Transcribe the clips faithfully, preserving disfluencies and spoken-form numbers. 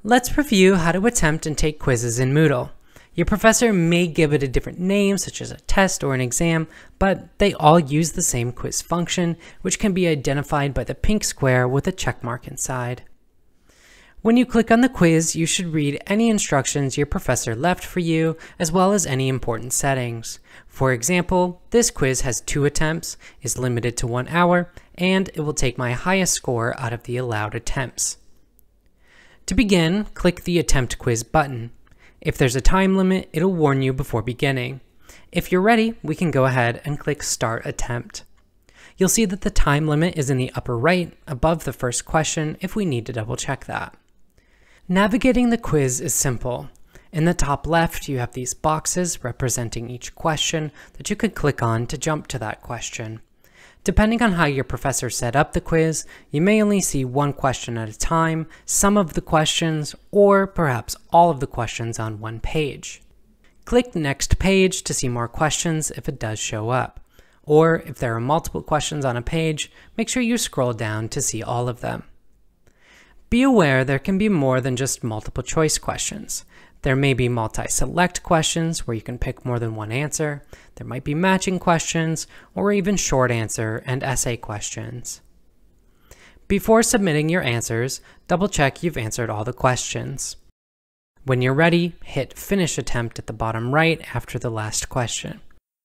Let's review how to attempt and take quizzes in Moodle. Your professor may give it a different name, such as a test or an exam, but they all use the same quiz function, which can be identified by the pink square with a check mark inside. When you click on the quiz, you should read any instructions your professor left for you, as well as any important settings. For example, this quiz has two attempts, is limited to one hour, and it will take my highest score out of the allowed attempts. To begin, click the Attempt Quiz button. If there's a time limit, it'll warn you before beginning. If you're ready, we can go ahead and click Start Attempt. You'll see that the time limit is in the upper right, above the first question, if we need to double check that. Navigating the quiz is simple. In the top left, you have these boxes representing each question that you could click on to jump to that question. Depending on how your professor set up the quiz, you may only see one question at a time, some of the questions, or perhaps all of the questions on one page. Click Next Page to see more questions if it does show up. Or if there are multiple questions on a page, make sure you scroll down to see all of them. Be aware there can be more than just multiple choice questions. There may be multi-select questions where you can pick more than one answer. There might be matching questions, or even short answer and essay questions. Before submitting your answers, double check you've answered all the questions. When you're ready, hit Finish Attempt at the bottom right after the last question.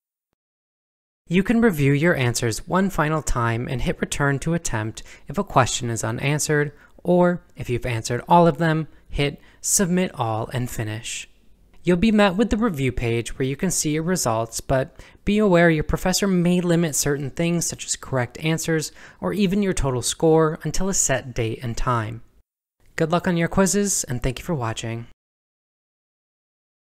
You can review your answers one final time and hit Return to Attempt if a question is unanswered, or if you've answered all of them, hit Submit All and finish. You'll be met with the review page where you can see your results, but be aware your professor may limit certain things such as correct answers or even your total score until a set date and time. Good luck on your quizzes, and thank you for watching.